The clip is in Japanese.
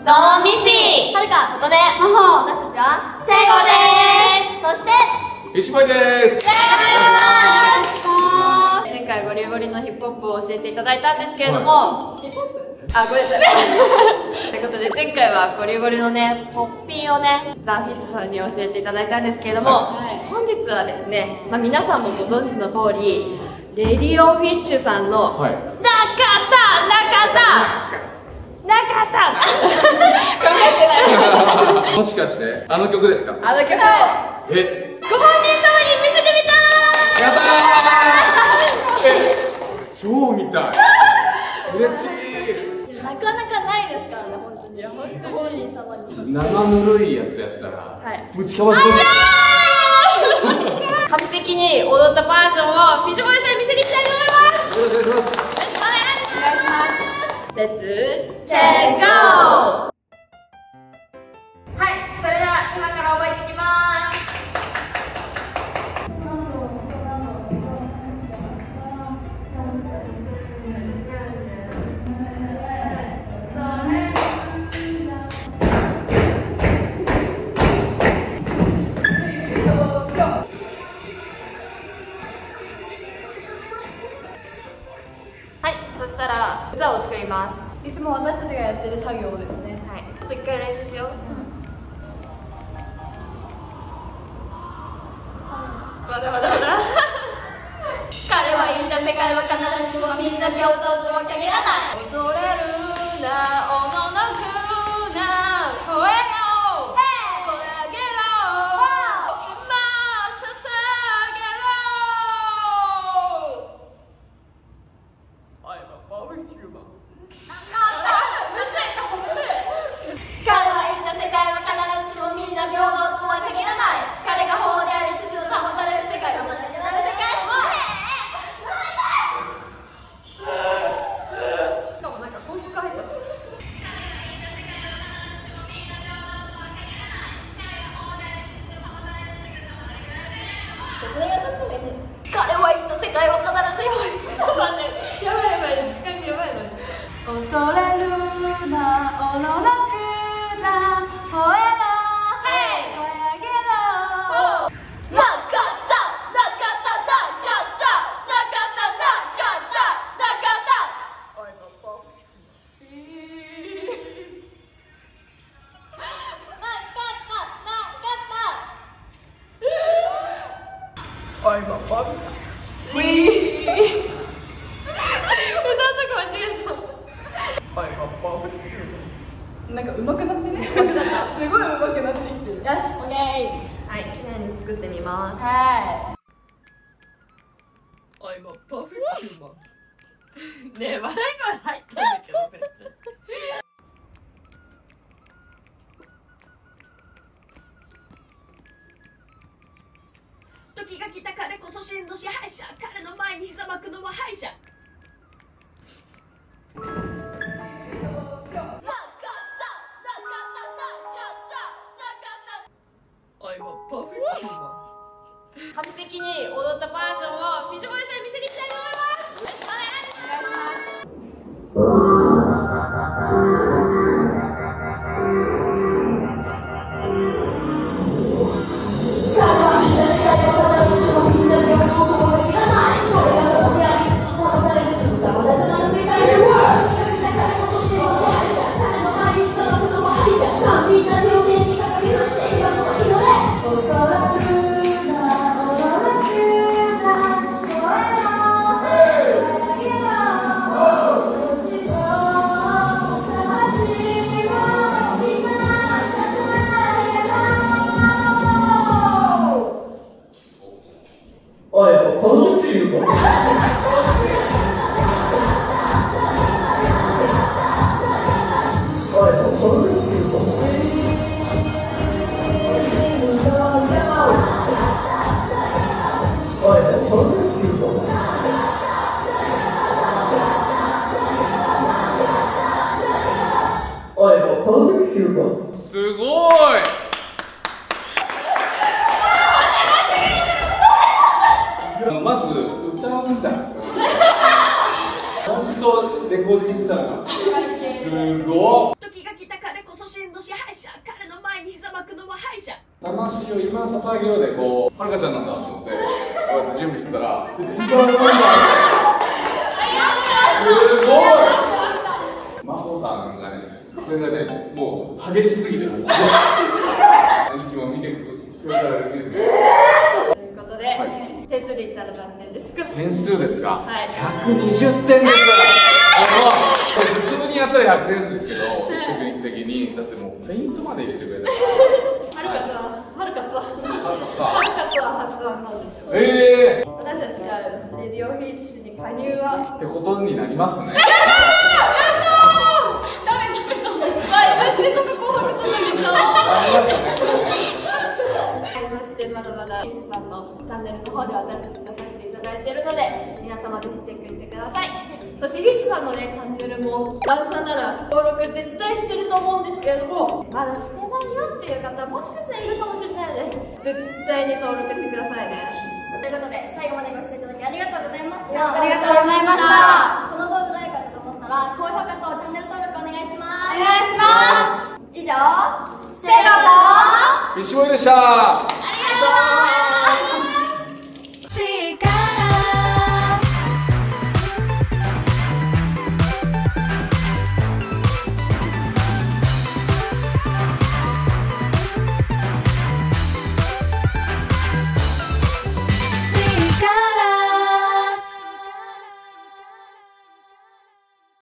どうもミッシー、はるか、ことで、まほ、私たちはチェイゴです。そして石橋です。 前回ゴリゴリのヒップホップを教えていただいたんですけれども、ヒップホップ？あ、ごめんなさい。ということで前回はゴリゴリのねポッピーをねザ・フィッシュさんに教えていただいたんですけれども、本日はですね、皆さんもご存知の通りレディオフィッシュさんの中田考えてないもしかしてあの曲ですか？ あの曲をご本人様に見せてみたー。 やったー超見たい嬉しい。 なかなかないですからね、本当に。ご本人様に生ぬるいやつやったら、ぶちかまします。 完璧に踊ったバージョンをフィッシュボーイさんに見せていきたいと思います。 よろしくお願いします。 お願いします。レッツチェックゴー。はい、それでは今から覚えていきます。はい、そしたら歌を作ります。 いつも私たちがやってる作業ですね。 はい、ちょっと一回練習しよう。まだまだまだ。彼は言った世界は必ずしもみんな平等とは限らない。恐れるなおののくな声を声上げろ今捧げろ。I'm a barbecue man。 彼は言った世界は必ずしもみんな平等とは限らない。彼が法であり秩序を保たれる世界はまだなる世界しかもなんかこういう感じです。彼は言った世界は必ずしもそうだね。やばいやばい、時間やばいのに。恐れるなおののくな声も声上げろ。なかったなかったなかったなかったなかったなかった。I'm a barbecue。I'm a barbecue。ウィー。歌とか間違えた。I'm a barbecue。 なんか上手くなってね。すごい上手くなってきてる。よし、オッケー。 はい、きれいに作ってみます。 は I'm a barbecue man。ねえ、笑い声入ったんだけど絶対。時が来た彼こそ真の支配者。彼の前にひざまくのは敗者。完璧に踊ったバージョンをフィッシュボーイさんに見せていきたいと思います。お願いしすごい。まず歌うんだ。本当レコーディングしたの。すごっ。 時が来た彼こそ魂を今捧げようでこうはるかちゃんなんだと思ってこうやって準備してたら違うなんだすごい真帆さんがねそれがねもう激しすぎて兄貴も見てくれたら嬉しいですね。 ということで、点数で言ったら何点ですか？ 点数ですか、 はい、 120点です。普通にやったら100点ですけど、テクニック的にだってもうフェイントまで入れてくれたからはるかつは発案なんですよ。私たちがレディオフィッシュに加入はってことになりますね。そしてまだまだインスさんのチャンネルの方で私たち出させていただいているので皆様ぜひチェックしてください。そしてフィッシュさんのねチャンネルもダンサーなら登録絶対してると思うんですけれども、まだしてないよっていう方もしかしたらいるかもしれないので絶対に登録してくださいね。 ということで最後までご視聴いただきありがとうございました。 ありがとうございました。 この動画が良かったと思ったら高評価とチャンネル登録お願いします。 お願いします。 以上チェロとフィッシュボーイでした。 ありがとう。